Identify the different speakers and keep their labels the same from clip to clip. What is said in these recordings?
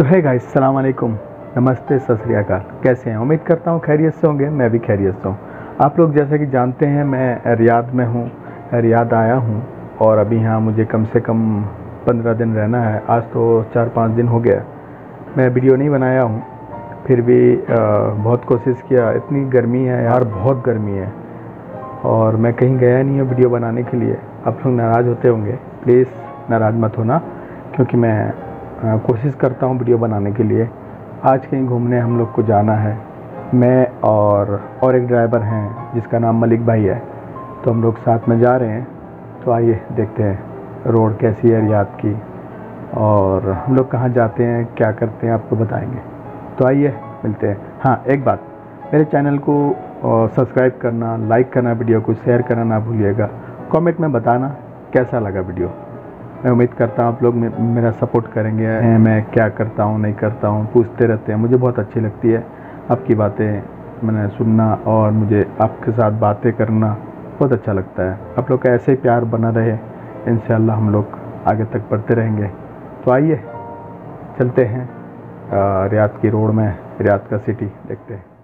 Speaker 1: तो है गाइस, सलाम अलैकुम, नमस्ते, सत श्री अकाल। कैसे हैं? उम्मीद करता हूँ खैरियत से होंगे। मैं भी खैरियत से हूँ। आप लोग जैसे कि जानते हैं, मैं रियाद में हूँ, रियाद आया हूँ और अभी यहाँ मुझे कम से कम 15 दिन रहना है। आज तो 4-5 दिन हो गया मैं वीडियो नहीं बनाया हूँ, फिर भी बहुत कोशिश किया। इतनी गर्मी है यार, बहुत गर्मी है और मैं कहीं गया नहीं हूँ वीडियो बनाने के लिए। आप लोग नाराज़ होते होंगे, प्लीज़ नाराज़ मत होना, क्योंकि मैं कोशिश करता हूँ वीडियो बनाने के लिए। आज कहीं घूमने हम लोग को जाना है, मैं और एक ड्राइवर हैं जिसका नाम मलिक भाई है, तो हम लोग साथ में जा रहे हैं। तो आइए देखते हैं रोड कैसी है रियाद की और हम लोग कहाँ जाते हैं, क्या करते हैं, आपको बताएंगे। तो आइए मिलते हैं। हाँ, एक बात, मेरे चैनल को सब्सक्राइब करना, लाइक करना, वीडियो को शेयर करना ना भूलिएगा। कमेंट में बताना कैसा लगा वीडियो। मैं उम्मीद करता हूँ आप लोग मेरा सपोर्ट करेंगे। मैं क्या करता हूँ, नहीं करता हूँ, पूछते रहते हैं। मुझे बहुत अच्छी लगती है आपकी बातें मैंने सुनना और मुझे आपके साथ बातें करना बहुत अच्छा लगता है। आप लोग का ऐसे ही प्यार बना रहे, इंशाअल्लाह हम लोग आगे तक बढ़ते रहेंगे। तो आइए चलते हैं रियाद की रोड में, रियाद का सिटी देखते हैं।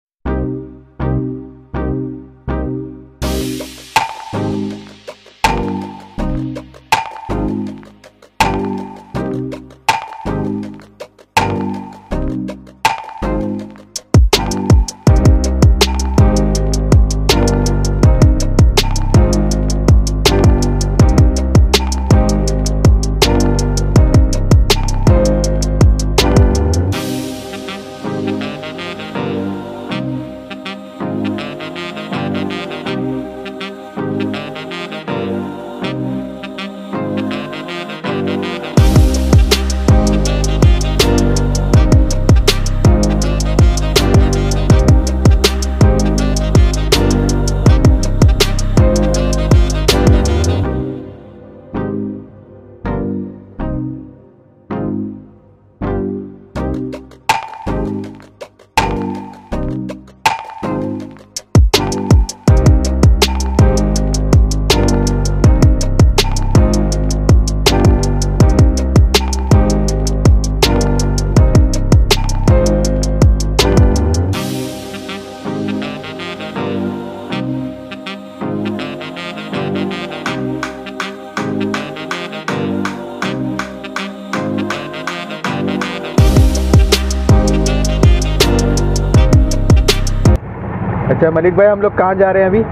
Speaker 1: अच्छा मलिक भाई, हम लोग कहाँ जा रहे हैं अभी?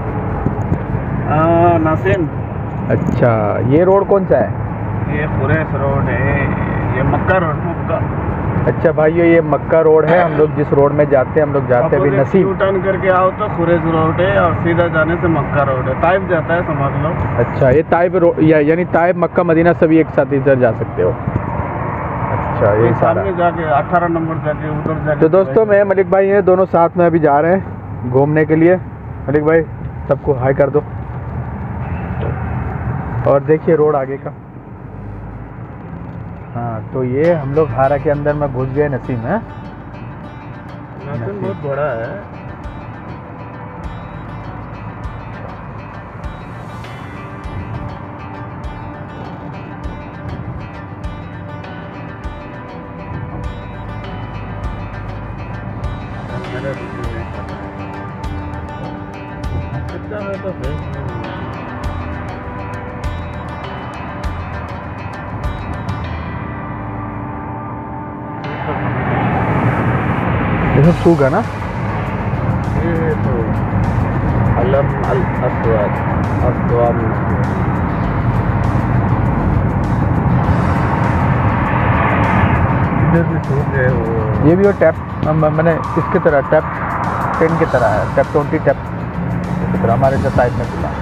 Speaker 2: नासिन।
Speaker 1: अच्छा, ये रोड कौन सा है?
Speaker 2: ये खुरेस रोड है, ये मक्का रोड। मक्का।
Speaker 1: अच्छा भाइयों, ये मक्का रोड है। हम लोग जिस रोड में जाते हैं, हम लोग जाते हैं अभी नसीब।
Speaker 2: टर्न करके आओ तो खुरेस रोड है और सीधा जाने से मक्का रोड है। ताइब जाता है, समझ लो।
Speaker 1: अच्छा, ये ताइब रोड यानी ताइब, मक्का, मदीना सभी एक साथ इधर जा सकते हो। अच्छा, ये सारा
Speaker 2: जाके 18 नंबर जाके उधर जाके।
Speaker 1: तो दोस्तों, मैं मलिक भाई हैं, दोनों साथ में अभी जा रहे हैं घूमने के लिए। मलिक भाई सबको हाय कर दो। और देखिए रोड आगे का। हाँ, तो ये हम लोग हारा के अंदर में घुस गए। नसीम है,
Speaker 2: नासिन बहुत बड़ा है। कितना है तो
Speaker 1: ये सब सूगा ना।
Speaker 2: ये तो अलम अल अस्वाद अस्वाद। इधर भी सूख गए वो।
Speaker 1: ये भी वो टैप, मैंने इसकी तरह टैप 10 की तरह है, टैप 20 टैप की तरह हमारे जो टाइप में खुला।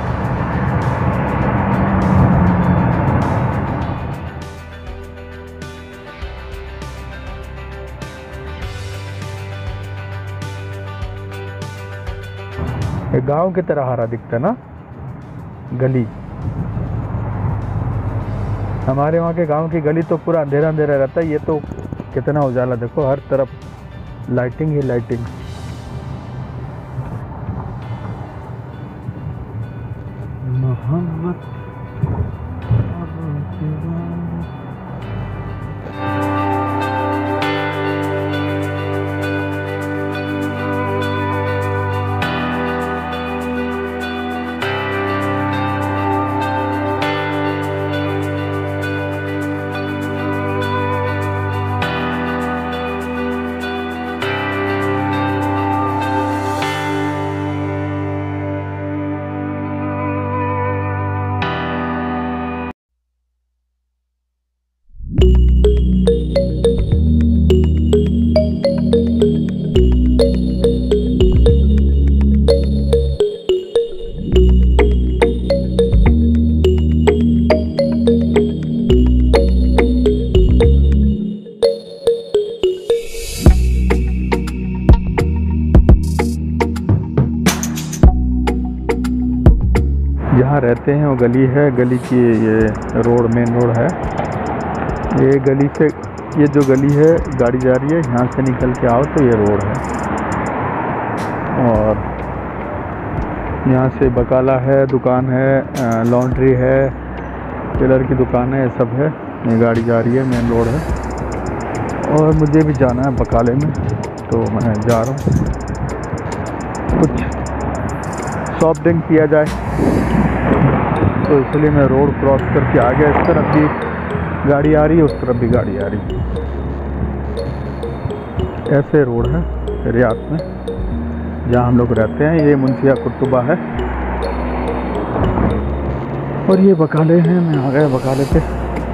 Speaker 1: गांव की तरह हरा दिखता है ना गली। हमारे वहाँ के गांव की गली तो पूरा अंधेरा अंधेरा रहता है। ये तो कितना उजाला, देखो हर तरफ लाइटिंग ही लाइटिंग। मोहम्मद जहाँ रहते हैं वो गली है, गली की ये रोड मेन रोड है। ये गली से, ये जो गली है गाड़ी जा रही है, यहाँ से निकल के आओ तो ये रोड है। और यहाँ से बकाला है, दुकान है, लॉन्ड्री है, टेलर की दुकान है, ये सब है। ये गाड़ी जा रही है, मेन रोड है और मुझे भी जाना है बकाले में, तो मैं जा रहा हूँ। कुछ शॉपिंग किया जाए तो इसलिए मैं रोड क्रॉस करके आ गया। इस तरफ भी गाड़ी आ रही है, उस तरफ भी गाड़ी आ रही है। ऐसे रोड है रियाद में जहाँ हम लोग रहते हैं। ये मुंशिया कुर्तुबा है और ये बकाले हैं। मैं आ गया बकाले पे।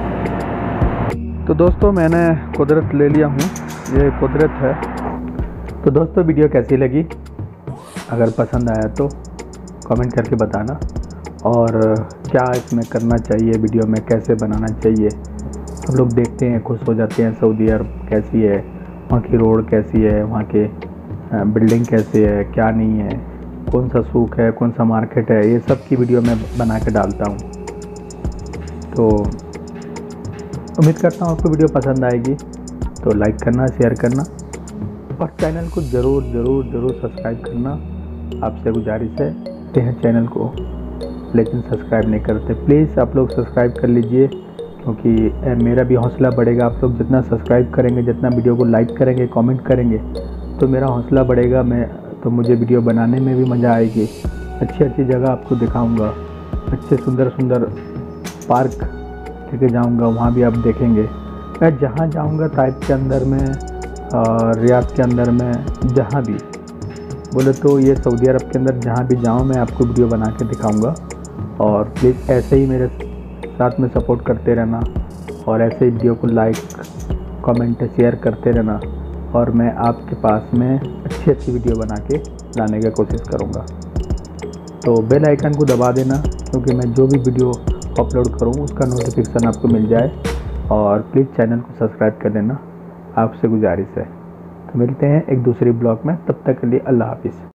Speaker 1: तो दोस्तों मैंने कुदरत ले लिया हूँ, ये कुदरत है। तो दोस्तों वीडियो कैसी लगी, अगर पसंद आया तो कमेंट करके बताना, और क्या इसमें करना चाहिए, वीडियो में कैसे बनाना चाहिए। हम लोग देखते हैं, खुश हो जाते हैं। सऊदी अरब कैसी है, वहाँ की रोड कैसी है, वहाँ के बिल्डिंग कैसे है, क्या नहीं है, कौन सा सूक है, कौन सा मार्केट है, ये सब की वीडियो मैं बना के डालता हूँ। तो उम्मीद करता हूँ आपको वीडियो पसंद आएगी। तो लाइक करना, शेयर करना और चैनल को ज़रूर ज़रूर ज़रूर सब्सक्राइब करना। आपसे गुजारिश है, देखते हैं चैनल को लेकिन सब्सक्राइब नहीं करते। प्लीज़ आप लोग सब्सक्राइब कर लीजिए, क्योंकि मेरा भी हौसला बढ़ेगा। आप लोग जितना सब्सक्राइब करेंगे, जितना वीडियो को लाइक करेंगे, कमेंट करेंगे, तो मेरा हौसला बढ़ेगा। तो मुझे वीडियो बनाने में भी मज़ा आएगी। अच्छी अच्छी जगह आपको दिखाऊंगा, अच्छे सुंदर सुंदर पार्क लेके जाऊंगा, वहाँ भी आप देखेंगे। मैं जहाँ जाऊंगा ताइफ के अंदर में, रियाद के अंदर में, जहाँ भी बोले तो ये सऊदी अरब के अंदर जहाँ भी जाऊँ मैं आपको वीडियो बना के दिखाऊँगा। और प्लीज़ ऐसे ही मेरे साथ में सपोर्ट करते रहना और ऐसे ही वीडियो को लाइक, कमेंट, शेयर करते रहना, और मैं आपके पास में अच्छी अच्छी वीडियो बना के लाने की कोशिश करूँगा। तो बेल आइकन को दबा देना, क्योंकि मैं जो भी वीडियो अपलोड करूँ उसका नोटिफिकेशन आपको मिल जाए। और प्लीज़ चैनल को सब्सक्राइब कर देना, आपसे गुजारिश है। तो मिलते हैं एक दूसरी ब्लॉग में, तब तक के लिए अल्लाह हाफिज़।